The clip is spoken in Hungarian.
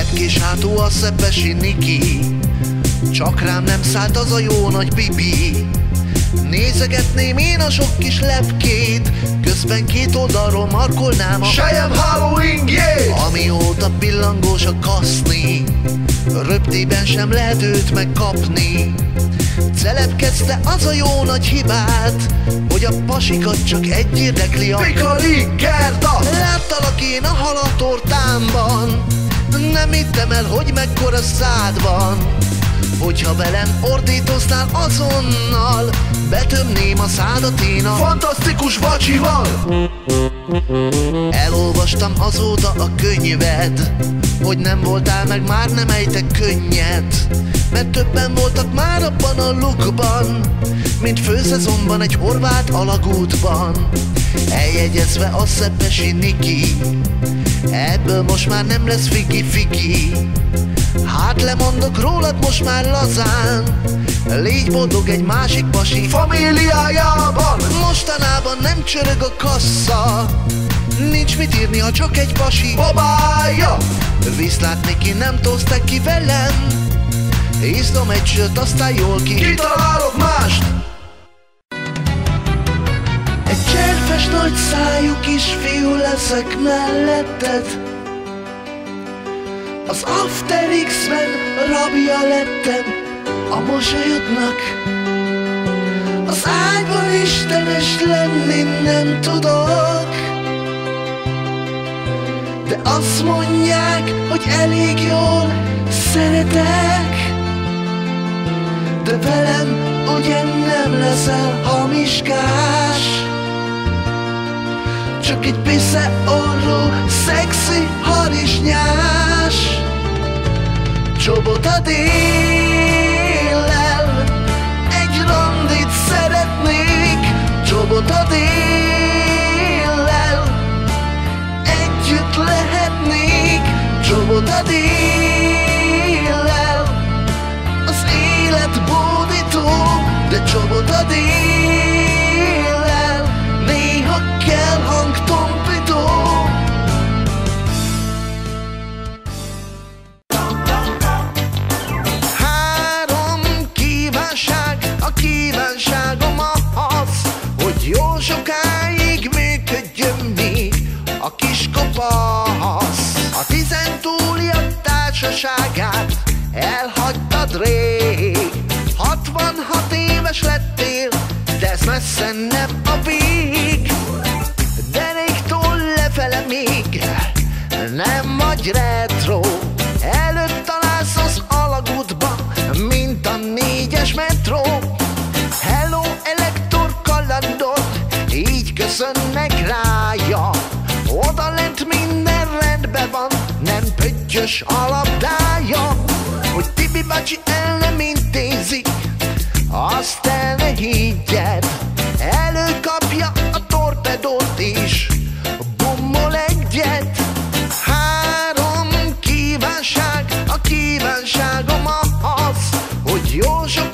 Lepkés hátú a Szepesi Niki, csak rám nem szállt az a jó nagy bibi. Nézegetném én a sok kis lepkét, közben két oldalról markolnám a Sejem Halloween-jét. Amióta pillangós a kaszni, röptében sem lehet őt megkapni. Celepkezte az a jó nagy hibát, hogy a pasikat csak egy érdekli a Pikali Gerda. Láttalak én a halatortámban, nem hittem el, hogy mekkora szád van. Hogyha velem ordítoznál azonnal, betömném a szádat én a fantasztikus vacsival. Elolvastam azóta a könyved, hogy nem voltál meg, már nem ejtek könnyet. Mert többen voltak már abban a lukban, mint főszezonban egy horvát alagútban. Eljegyezve a Szepesi Niki, ebből most már nem lesz figi-figi. Hát lemondok rólad most már lazán, légy boldog egy másik pasi famíliájában. Mostanában nem csörög a kassa, nincs mit írni, ha csak egy pasi babája. Viszlát Niki, nem tolsz ki velem, iszom egy sört, aztán jól kitalálok mást. Egy cserfes nagy szájú kisfiú leszek melletted, az Asterix-ben rabja lettem a mosolyodnak. Az ágyban istenes lenni nem tudok, de azt mondják, hogy elég jól szeretek. De velem ugyan nem leszel hamiskás, csak egy pisze orrú, szexi harisnyás. Csobot a déllel, egy randit szeretnék. Csobot a déllel, együtt lehetnék. Csobot a déllel, az élet bódító, de csobot a déllel, néha kell hangtompító. A kívánságom az, hogy jó sokáig működjön még a kis kopasz. A 10 túliak társaságát elhagytad rég, 66 éves lettél, de ez messze nem a vég. Deréktól lefele még nem vagy retro, előtt találsz az alagútba, mint a 4-es metró. Hello, elektor kalandor, így köszönnek rája. Oda lent minden rendben van, nem pöttyös a labdája. Hogy Tibi bácsi el nem intézi, azt el ne higgyed. Előkapja a torpedót is, bummol egyet. 3 kívánság, a kívánságom az, hogy jó sok